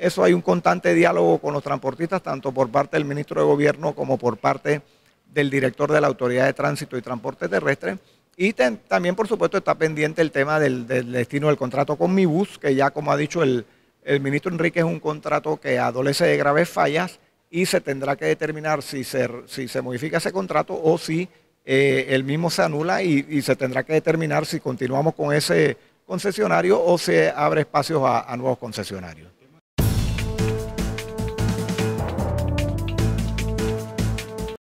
eso hay un constante diálogo con los transportistas, tanto por parte del ministro de Gobierno como por parte del director de la Autoridad de Tránsito y Transporte Terrestre. Y también, por supuesto, está pendiente el tema del destino del contrato con Mibus, que ya, como ha dicho el ministro Enrique, es un contrato que adolece de graves fallas y se tendrá que determinar si se modifica ese contrato o si el mismo se anula y se tendrá que determinar si continuamos con ese concesionario o se abre espacios a nuevos concesionarios.